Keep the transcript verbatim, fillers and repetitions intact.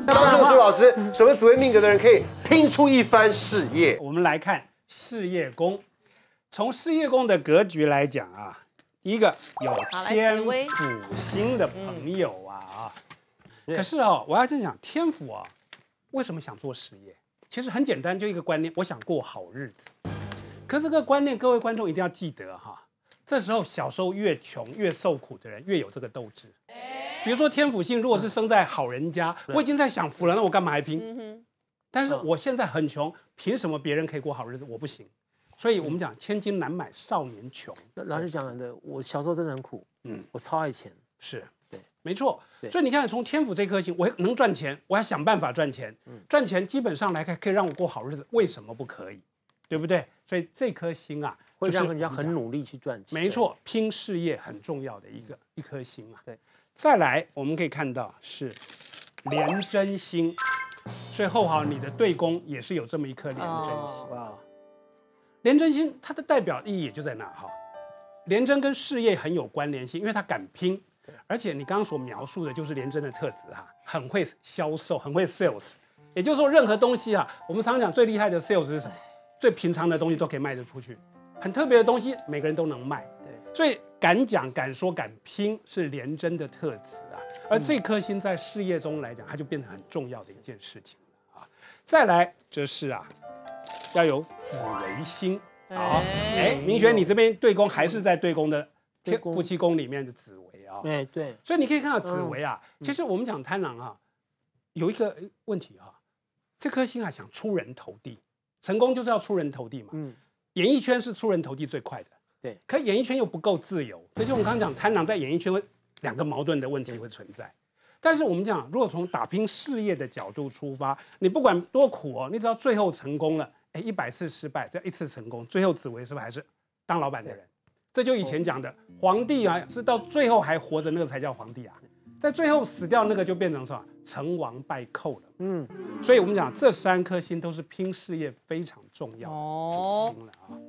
张胜书老师，什么紫微命格的人可以拼出一番事业？ 我们来看事业宫，从事业宫的格局来讲啊，第一个有天府星的朋友啊啊，可是哦，我要这样讲，天府啊，为什么想做事业？其实很简单，就一个观念，我想过好日子。可是这个观念，各位观众一定要记得哈，这时候小时候越穷越受苦的人越有这个斗志。比如说天府星，如果是生在好人家，我已经在享福了，那我干嘛还拼？但是我现在很穷，凭什么别人可以过好日子，我不行？所以我们讲千金难买少年穷。 老师讲的，我小时候真的很苦，嗯，我超爱钱， 是对，没错。所以你看，从天府这颗星，我能赚钱，我要想办法赚钱，赚钱基本上来看可以让我过好日子，为什么不可以？对不对？所以这颗星啊， 会让人家很努力去赚钱。 没错，拼事业很重要的一个一颗星啊。对，再来我们可以看到是廉贞星，所以后好你的对宫也是有这么一颗廉贞星。哇，廉贞星它的代表意义也就在那哈，廉贞跟事业很有关联性，因为它敢拼，而且你刚刚所描述的就是廉贞的特质哈，很会销售，很会 sales。也就是说，任何东西啊，我们常常讲最厉害的 sales 是什么？最平常的东西都可以卖得出去，很特别的东西每个人都能卖。对，所以敢讲、敢说、敢拼是廉贞的特质啊。而这颗星在事业中来讲，它就变成很重要的一件事情了啊。再来，这是啊，要有紫微星。好，哎，明轩，你这边对宫还是在对宫的夫妻宫里面的紫微啊。 对对， 所以你可以看到紫微啊，其实我们讲贪狼啊，有一个问题哈，这颗星啊想出人头地。成功就是要出人头地嘛，嗯，演艺圈是出人头地最快的，对，可演艺圈又不够自由，所以就我们刚刚讲贪狼在演艺圈会两个矛盾的问题会存在。但是我们讲，如果从打拼事业的角度出发，你不管多苦哦，你只要最后成功了，哎，一百次失败，这一次成功，最后紫微是不是还是当老板的人？这就以前讲的皇帝啊，是到最后还活着那个才叫皇帝啊。在最后死掉那个就变成什么成王败寇了，嗯，所以我们讲这三颗星都是拼事业非常重要的主星了啊。